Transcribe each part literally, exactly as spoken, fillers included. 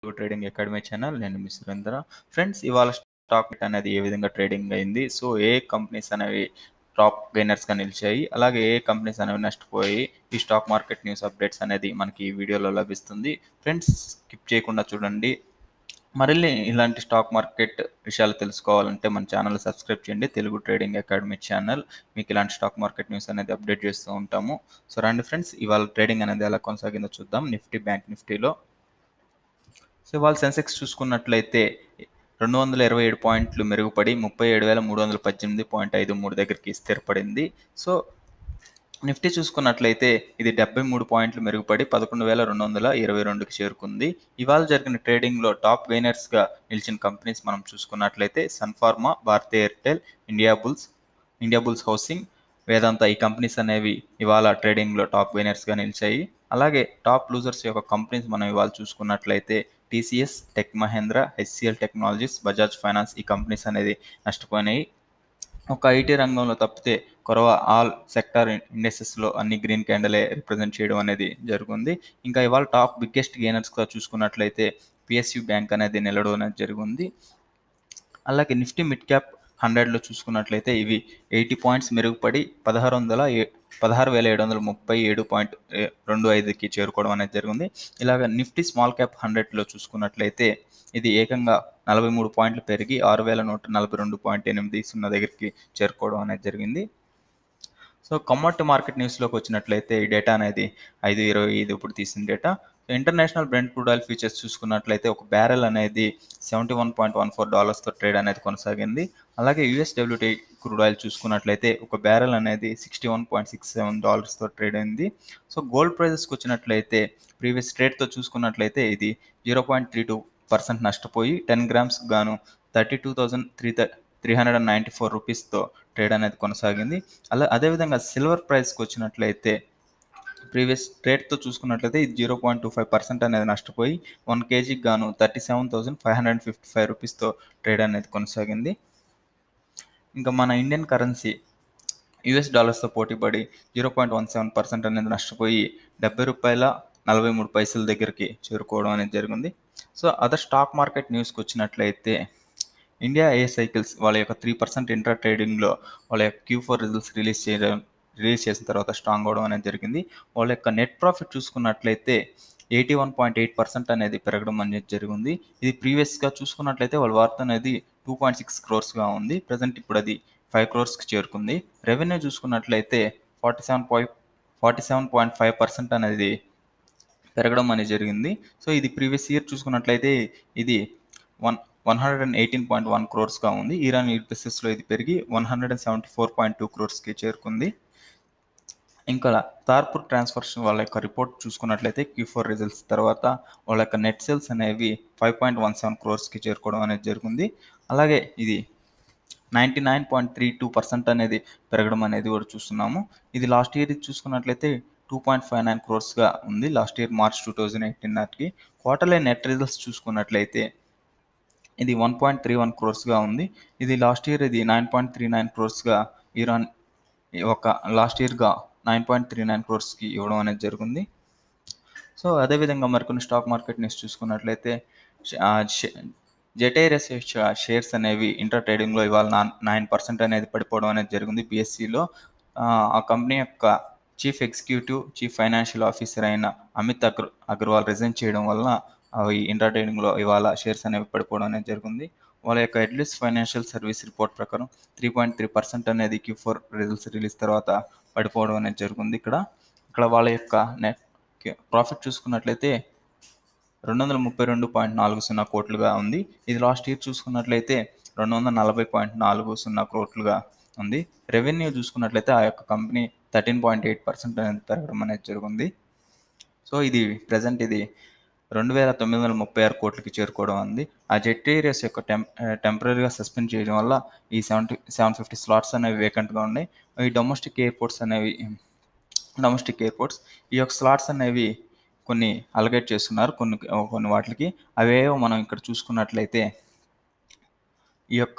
Trading academy channel. నేను మీ Surendra. Friends, ఇవాళ స్టాక్ మార్కెట్ అనేది ఏ విధంగా ట్రేడింగ్ అయింది, సో ఏ కంపెనీస్ అనేవి టాప్ గెయినర్స్గా నిలిచాయి, అలాగే ఏ కంపెనీస్ అనేవి నష్టపోయి, ఈ స్టాక్ మార్కెట్ న్యూస్ అప్డేట్స్ అనేది మనకి ఈ వీడియోలో లభిస్తుంది. ఫ్రెండ్స్, స్కిప్ చేయకుండా చూడండి. మరిన్ని ఇలాంటి స్టాక్ మార్కెట్ విషయాలు తెలుసుకోవాలంటే మన ఛానల్ సబ్స్క్రైబ్ చేయండి, తెలుగు ట్రేడింగ్ అకాడమీ ఛానల్. మీకు ఇలాంటి స్టాక్ మార్కెట్ న్యూస్ అనేది అప్డేట్ చేస్తూ ఉంటాము. సో రండి ఫ్రెండ్స్, ఇవాళ ట్రేడింగ్ అనేది ఎలా కొనసాగిందో చూద్దాం. నిఫ్టీ, బ్యాంక్ నిఫ్టీలో సో ఇవాళ సెన్సెక్స్ చూసుకున్నట్లయితే రెండు వందల ఇరవై ఏడు పాయింట్లు మెరుగుపడి ముప్పై ఏడు వేల మూడు వందల పద్దెనిమిది పాయింట్ ఐదు మూడు దగ్గరికి స్థిరపడింది. సో నిఫ్టీ చూసుకున్నట్లయితే ఇది డెబ్బై మూడు పాయింట్లు మెరుగుపడి పదకొండు వేల రెండు వందల ఇరవై రెండుకి చేరుకుంది. ఇవాళ జరిగిన ట్రేడింగ్లో టాప్ గెయినర్స్గా నిలిచిన కంపెనీస్ మనం చూసుకున్నట్లయితే Sun Pharma, Bharti Airtel, India Bulls, India Bulls housing, Vedanta ఈ కంపెనీస్ అనేవి ఇవాళ ట్రేడింగ్లో టాప్ గెయినర్స్గా నిలిచాయి. అలాగే టాప్ లూజర్స్ యొక్క కంపెనీస్ మనం ఇవాళ చూసుకున్నట్లయితే TCS, Tech Mahindra, HCL Technologies, Bajaj Finance ఈ కంపెనీస్ అనేది నష్టపోయినాయి. ఒక ఐటీ రంగంలో తప్పితే కొరవ ఆల్ సెక్టార్ ఇండెక్సెస్లో అన్ని గ్రీన్ క్యాండలే రిప్రజెంట్ చేయడం అనేది జరుగుతుంది. ఇంకా ఇవాళ టాప్ బిగ్గెస్ట్ గెయినర్స్గా చూసుకున్నట్లయితే పిఎస్యు బ్యాంక్ అనేది నిలవడం అనేది జరిగింది. అలాగే నిఫ్టీ మిడ్ క్యాప్ హండ్రెడ్లో చూసుకున్నట్లయితే ఇవి ఎయిటీ పాయింట్స్ మెరుగుపడి పదహారు వందల పదహారు వేల ఏడు వందల ముప్పై ఏడు పాయింట్ రెండు ఐదుకి చేరుకోవడం అనేది జరిగింది. ఇలాగ నిఫ్టీ స్మాల్ క్యాప్ హండ్రెడ్లో చూసుకున్నట్లయితే ఇది ఏకంగా నలభై మూడు పాయింట్లు పెరిగి ఆరు వేల నూట నలభై రెండు పాయింట్ ఎనిమిది సున్నా దగ్గరికి చేరుకోవడం అనేది జరిగింది. సో కమోడిటీ మార్కెట్ న్యూస్లోకి వచ్చినట్లయితే ఈ డేటా అనేది ఐదు ఇరవై ఐదు ఇప్పుడు తీసిన data. International Brent crude oil futures చూసుకున్నట్లయితే ఒక బ్యారెల్ అనేది seventy one point one four డాలర్స్తో ట్రేడ్ అనేది కొనసాగింది. అలాగే యూఎస్ డబ్ల్యూటీ క్రూడ్ ఆయిల్ చూసుకున్నట్లయితే ఒక బ్యారెల్ అనేది sixty one point six seven డాలర్స్తో ట్రేడ్ అయింది. సో గోల్డ్ ప్రైజెస్కి వచ్చినట్లయితే ప్రీవియస్ ట్రేడ్తో చూసుకున్నట్లయితే ఇది zero point three two percent నష్టపోయి టెన్ గ్రామ్స్ గాను thirty two thousand three three hundred and ninety four రూపీస్తో ట్రేడ్ అనేది కొనసాగింది. అలా అదేవిధంగా సిల్వర్ ప్రైస్కి వచ్చినట్లయితే ప్రీవియస్ ట్రేడ్తో చూసుకున్నట్లయితే ఇది zero point two five percent అనేది నష్టపోయి వన్ కేజీకి గాను thirty seven thousand five hundred fifty five రూపీస్తో ట్రేడ్ అనేది కొనసాగింది. ఇంకా మన ఇండియన్ కరెన్సీ యూఎస్ డాలర్స్తో పోటీపడి zero point one seven percent అనేది నష్టపోయి డెబ్బై రూపాయల నలభై మూడు పైసల దగ్గరికి చేరుకోవడం అనేది జరిగింది. సో అదర్ స్టాక్ మార్కెట్ న్యూస్కి వచ్చినట్లయితే ఇండియా ఏ సైకిల్స్ వాళ్ళ యొక్క త్రీ పర్సెంట్ ఇంట్రా ట్రేడింగ్లో వాళ్ళ యొక్క క్యూ ఫోర్ రిజల్ట్స్ రిలీజ్ చేయడం రిలీజ్ చేసిన తర్వాత స్ట్రాంగ్ అవడం అనేది జరిగింది. వాళ్ళ యొక్క నెట్ ప్రాఫిట్ చూసుకున్నట్లయితే eighty one point eight percent అనేది పెరగడం అనేది జరిగింది. ఇది ప్రీవియస్గా చూసుకున్నట్లయితే వాళ్ళ వార్త అనేది టూ పాయింట్ సిక్స్ క్రోర్స్గా ఉంది. ప్రజెంట్ ఇప్పుడు అది ఫైవ్ క్రోర్స్కి చేరుకుంది. రెవెన్యూ చూసుకున్నట్లయితే forty seven point forty seven point five percent అనేది పెరగడం అనేది జరిగింది. సో ఇది ప్రీవియస్ ఇయర్ చూసుకున్నట్లయితే ఇది one one hundred and eighteen point one క్రోర్స్గా ఉంది. ఇరాన్ బేసిస్లో ఇది పెరిగి one hundred and seventy four point two క్రోర్స్కి చేరుకుంది. ఇంకా తార్పూర్ ట్రాన్స్ఫర్స్ వాళ్ళ యొక్క రిపోర్ట్ చూసుకున్నట్లయితే క్యూ ఫోర్ రిజల్ట్స్ తర్వాత వాళ్ళ యొక్క నెట్ సేల్స్ అనేవి ఫైవ్ పాయింట్ వన్ సెవెన్ క్రోర్స్కి చేరుకోవడం అనేది జరిగింది. అలాగే ఇది ninety nine point three two percent అనేది పెరగడం అనేది కూడా చూస్తున్నాము. ఇది లాస్ట్ ఇయర్ చూసుకున్నట్లయితే టూ పాయింట్ ఫైవ్ నైన్ క్రోర్స్గా ఉంది last year March two thousand eighteen నాటికి. క్వార్టర్లీ నెట్ రిజల్ట్స్ చూసుకున్నట్లయితే ఇది వన్ పాయింట్ త్రీ వన్ క్రోర్స్గా ఉంది. ఇది లాస్ట్ ఇయర్ ఇది నైన్ పాయింట్ త్రీ నైన్ క్రోర్స్గా ఇరాన్ ఒక లాస్ట్ ఇయర్గా నైన్ పాయింట్ త్రీ నైన్ క్రోర్స్కి ఇవ్వడం అనేది జరిగింది. సో అదేవిధంగా మరికొన్ని స్టాక్ మార్కెట్ న్యూస్ చూసుకున్నట్లయితే జెటైరస్ షేర్స్ అనేవి ఇంటర్ ట్రేడింగ్లో ఇవాళ నైన్ పర్సెంట్ అనేది పడిపోవడం అనేది జరిగింది. బిఎస్సిలో ఆ కంపెనీ యొక్క chief executive chief financial officer అయిన అమిత్ అగర్ అగర్వాల్ రిజైన్ చేయడం వలన అవి ఇంటర్ ట్రేడింగ్లో ఇవాళ షేర్స్ అనేవి పడిపోవడం అనేది జరిగింది. వాళ్ళ యొక్క అడ్లీస్ ఫైనాన్షియల్ సర్వీస్ రిపోర్ట్ ప్రకారం త్రీ పాయింట్ త్రీ పర్సెంట్ అనేది క్యూ ఫోర్ రిజల్ట్స్ రిలీజ్ తర్వాత పడిపోవడం అనేది జరిగింది. ఇక్కడ ఇక్కడ వాళ్ళ యొక్క నెట్ ప్రాఫిట్ చూసుకున్నట్లయితే రెండు వందల ముప్పై రెండు పాయింట్ నాలుగు సున్నా కోట్లుగా ఉంది. ఇది లాస్ట్ ఇయర్ చూసుకున్నట్లయితే రెండు వందల నలభై పాయింట్ నాలుగు సున్నా కోట్లుగా ఉంది. రెవెన్యూ చూసుకున్నట్లయితే ఆ యొక్క company thirteen point eight percent అనేది పెరగడం అనేది జరిగింది. సో ఇది ప్రజెంట్ ఇది రెండు వేల తొమ్మిది వందల ముప్పై ఆరు కోట్లకి చేరుకోవడం ఉంది. ఆ జెటైరస్ యొక్క టెం టెంపరీగా సస్పెండ్ చేయడం వల్ల ఈ సెవెంటీ సెవెన్ ఫిఫ్టీ స్లాట్స్ అనేవి వేకెంట్గా ఉన్నాయి. ఈ డొమెస్టిక్ ఎయిర్పోర్ట్స్ అనేవి డొమెస్టిక్ ఎయిర్పోర్ట్స్ ఈ యొక్క స్లాట్స్ అనేవి కొన్ని అలగేట్ చేస్తున్నారు కొన్ని కొన్ని వాటికి. అవేవో మనం ఇక్కడ చూసుకున్నట్లయితే ఈ యొక్క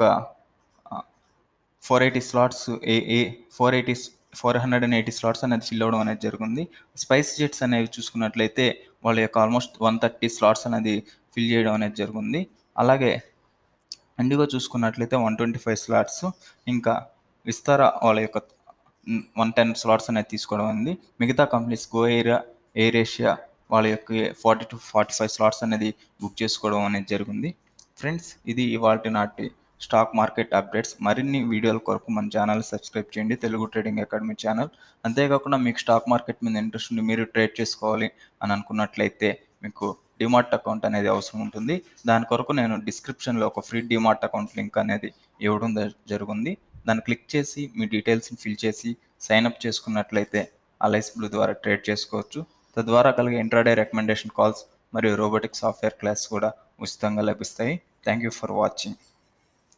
ఫోర్ ఎయిటీ స్లాట్స్ ఏ ఏ four eighty four hundred and eighty slots అనేది ఫిల్ అవ్వడం అనేది జరిగింది. స్పైస్ జెట్స్ అనేవి చూసుకున్నట్లయితే వాళ్ళ యొక్క ఆల్మోస్ట్ వన్ థర్టీ స్లాట్స్ అనేది ఫిల్ చేయడం అనేది జరిగింది. అలాగే ఇండిగో చూసుకున్నట్లయితే వన్ ట్వంటీ ఫైవ్ స్లాట్స్, ఇంకా విస్తారా వాళ్ళ యొక్క వన్ టెన్ స్లాట్స్ అనేది తీసుకోవడం ఉంది. మిగతా companies Go Air, Air Asia వాళ్ళ యొక్క forty to forty five slots అనేది బుక్ చేసుకోవడం అనేది జరిగింది. ఫ్రెండ్స్, ఇది ఇవాల్టి నాటి స్టాక్ మార్కెట్ అప్డేట్స్. మరిన్ని వీడియోల కొరకు మన ఛానల్ సబ్స్క్రైబ్ చేయండి, తెలుగు ట్రేడింగ్ అకాడమీ ఛానల్. అంతేకాకుండా మీకు స్టాక్ మార్కెట్ మీద ఇంట్రెస్ట్ ఉండి మీరు ట్రేడ్ చేసుకోవాలి అని అనుకున్నట్లయితే మీకు డిమార్ట్ అకౌంట్ అనేది అవసరం ఉంటుంది. దాని కొరకు నేను డిస్క్రిప్షన్లో ఒక ఫ్రీ డిమార్ట్ అకౌంట్ లింక్ అనేది ఇవ్వడం జరుగుతుంది. దాన్ని క్లిక్ చేసి మీ డీటెయిల్స్ని ఫిల్ చేసి సైన్అప్ చేసుకున్నట్లయితే అలైస్ బ్లూ ద్వారా ట్రేడ్ చేసుకోవచ్చు. తద్వారా కలిగే ఇంట్రాడే రికమెండేషన్ కాల్స్ మరియు రోబోటిక్ సాఫ్ట్వేర్ క్లాస్ కూడా ఉచితంగా లభిస్తాయి. Thank you for watching.